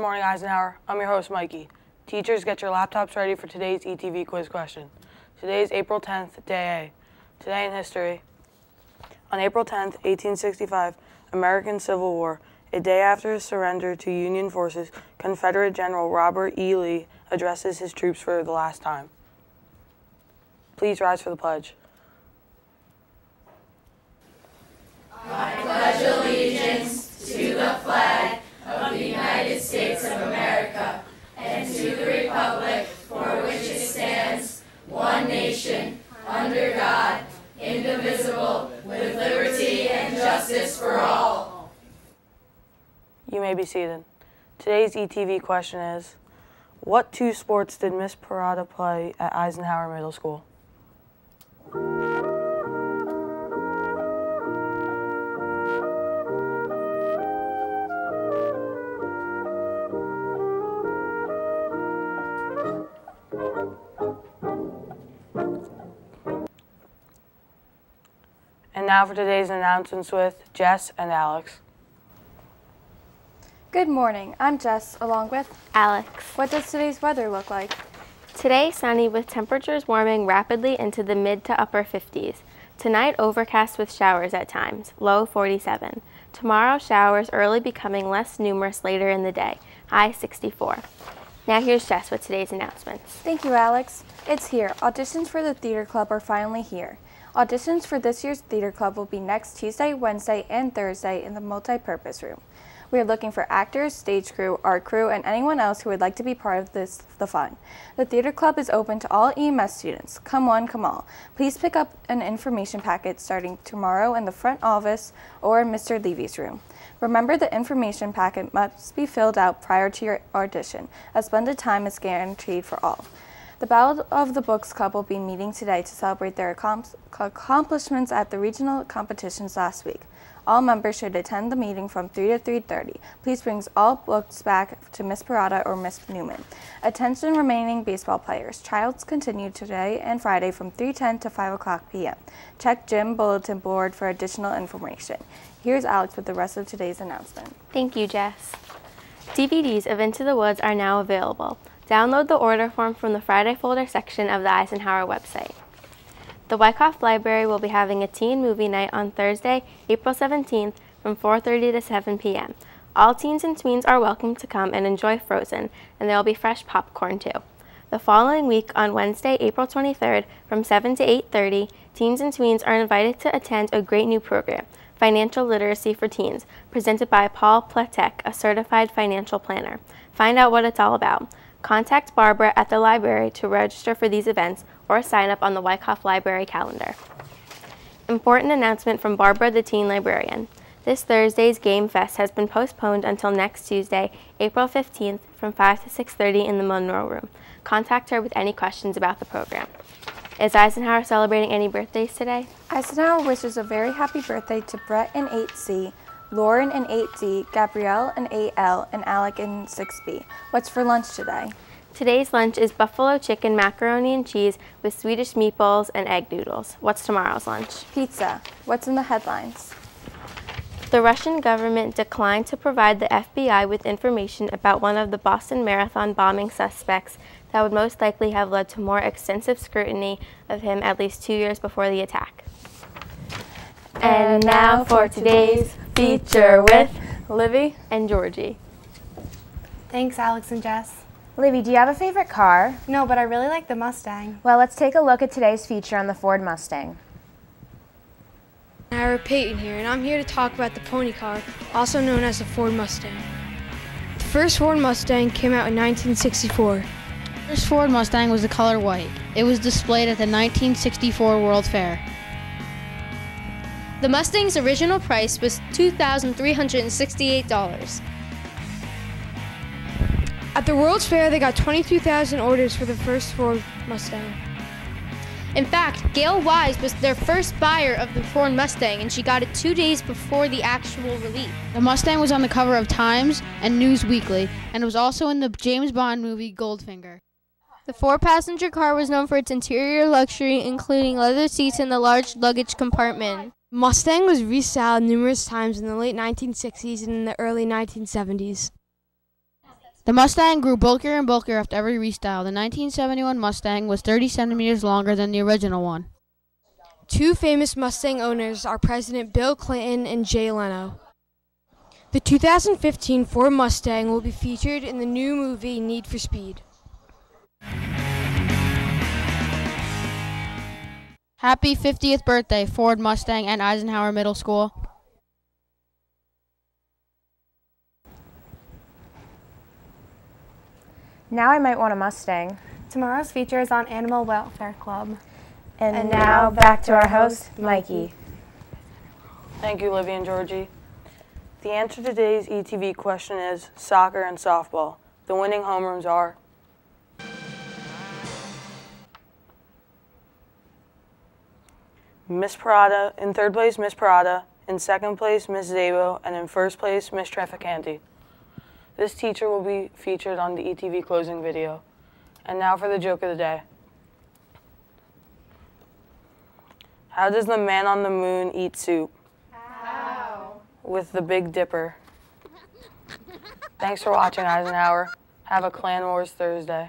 morning, Eisenhower. I'm your host, Mikey. Teachers, get your laptops ready for today's ETV quiz question. Today is April 10th, Day A. Today in history. On April 10th, 1865, American Civil War. A day after his surrender to Union forces, Confederate General Robert E. Lee addresses his troops for the last time. Please rise for the pledge. I pledge allegiance to the flag of the United States of America and to the republic for which it stands, one nation, under God, indivisible, with liberty and justice for all. You may be seated. Today's ETV question is, what two sports did Miss Parada play at Eisenhower Middle School? And now for today's announcements with Jess and Alex. Good morning, I'm Jess along with Alex. What does today's weather look like? Today, sunny with temperatures warming rapidly into the mid to upper 50s. Tonight, overcast with showers at times, low 47. Tomorrow, showers early becoming less numerous later in the day, high 64. Now here's Jess with today's announcements. Thank you, Alex. It's here. Auditions for the theater club are finally here. Auditions for this year's theater club will be next Tuesday, Wednesday, and Thursday in the multi-purpose room. We are looking for actors, stage crew, art crew, and anyone else who would like to be part of the fun. The theater club is open to all EMS students. Come one, come all. Please pick up an information packet starting tomorrow in the front office or in Mr. Levy's room. Remember, the information packet must be filled out prior to your audition. A splendid time is guaranteed for all. The Battle of the Books Club will be meeting today to celebrate their accomplishments at the regional competitions last week. All members should attend the meeting from 3 to 3:30. Please bring all books back to Miss Parada or Miss Newman. Attention remaining baseball players. Trials continue today and Friday from 3:10 to 5 o'clock p.m. Check gym bulletin board for additional information. Here's Alex with the rest of today's announcement. Thank you, Jess. DVDs of Into the Woods are now available. Download the order form from the Friday folder section of the Eisenhower website. The Wyckoff Library will be having a teen movie night on Thursday, April 17th from 4:30 to 7 p.m. All teens and tweens are welcome to come and enjoy Frozen, and there will be fresh popcorn too. The following week on Wednesday, April 23rd from 7 to 8:30, teens and tweens are invited to attend a great new program, Financial Literacy for Teens, presented by Paul Platek, a certified financial planner. Find out what it's all about. Contact Barbara at the library to register for these events or sign up on the Wyckoff Library calendar. Important announcement from Barbara, the teen librarian. This Thursday's Game Fest has been postponed until next Tuesday, April 15th from 5 to 6:30 in the Monroe Room. Contact her with any questions about the program. Is Eisenhower celebrating any birthdays today? Eisenhower wishes a very happy birthday to Brett in 8C, Lauren in 8D, Gabrielle in 8L, and Alec in 6B. What's for lunch today? Today's lunch is buffalo chicken, macaroni and cheese with Swedish meatballs and egg noodles. What's tomorrow's lunch? Pizza. What's in the headlines? The Russian government declined to provide the FBI with information about one of the Boston Marathon bombing suspects that would most likely have led to more extensive scrutiny of him at least 2 years before the attack. And now for today's feature with Livy and Georgie. Thanks, Alex and Jess. Livy, do you have a favorite car? No, but I really like the Mustang. Well, let's take a look at today's feature on the Ford Mustang. Ira Payton here, and I'm here to talk about the pony car, also known as the Ford Mustang. The first Ford Mustang came out in 1964. The first Ford Mustang was the color white. It was displayed at the 1964 World Fair. The Mustang's original price was $2,368. At the World's Fair, they got 22,000 orders for the first Ford Mustang. In fact, Gail Wise was their first buyer of the Ford Mustang, and she got it 2 days before the actual release. The Mustang was on the cover of Times and News Weekly, and it was also in the James Bond movie Goldfinger. The four-passenger car was known for its interior luxury, including leather seats and the large luggage compartment. Mustang was restyled numerous times in the late 1960s and in the early 1970s. The Mustang grew bulkier and bulkier after every restyle. The 1971 Mustang was 30 centimeters longer than the original one. Two famous Mustang owners are President Bill Clinton and Jay Leno. The 2015 Ford Mustang will be featured in the new movie Need for Speed. Happy 50th birthday, Ford Mustang and Eisenhower Middle School. Now I might want a Mustang. Tomorrow's feature is on Animal Welfare Club. And now back to our host, Mikey. Thank you, Livy and Georgie. The answer to today's ETV question is soccer and softball. The winning homerooms are Miss Parada, in third place, Miss Parada, in second place, Miss Zabo, and in first place, Miss Traficante. This teacher will be featured on the ETV closing video. And now for the joke of the day. How does the man on the moon eat soup? How? With the Big Dipper. Thanks for watching, Eisenhower. Have a Clan Wars Thursday.